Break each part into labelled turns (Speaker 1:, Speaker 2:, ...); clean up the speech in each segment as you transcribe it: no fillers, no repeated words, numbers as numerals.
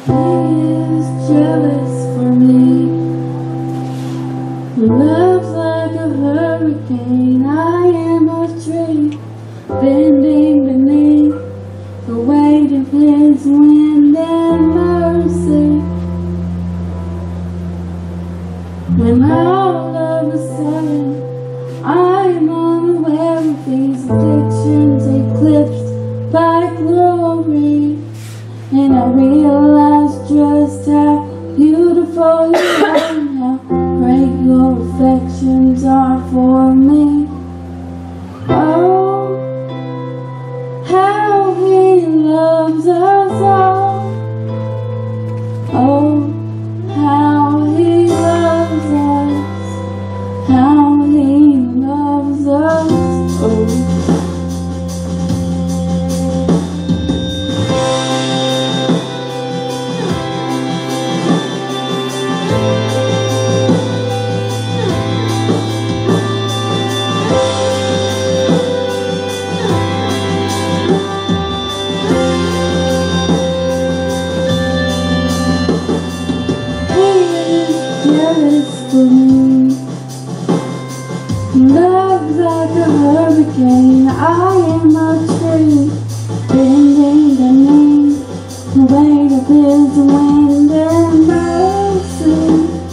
Speaker 1: He is jealous for me. Love's like a hurricane. I am a tree bending beneath the weight of his wind and mercy. When all of a sudden I am unaware of these addictions eclipsed by glory, and I realize just how beautiful you are and how great your affections are for me. Oh, how he loves us all. Oh, how he loves us. How he loves us. Oh. For me, love's like a hurricane. I am a tree bending beneath the weight of his wind and mercy.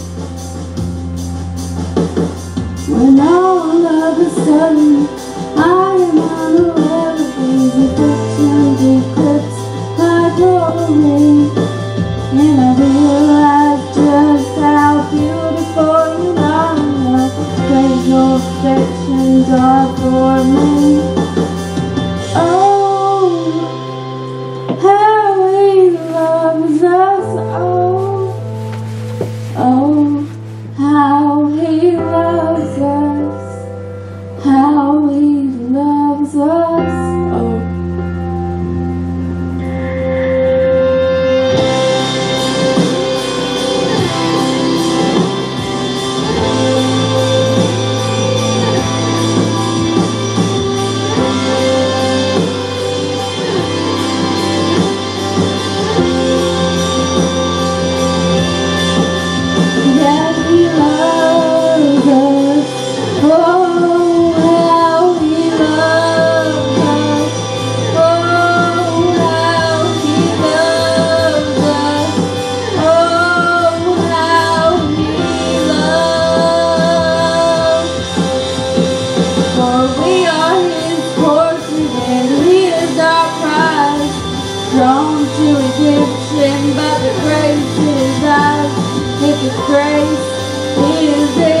Speaker 1: When all of a sudden I am unaware of these addictions eclipsed by glory, and I realize just how beautiful you are and how great your affections are for me. Oh, how he loves us. Oh, how he loves us. How he loves us. Oh. Drawn to redemption, but the grace is ours. If it's grace, He is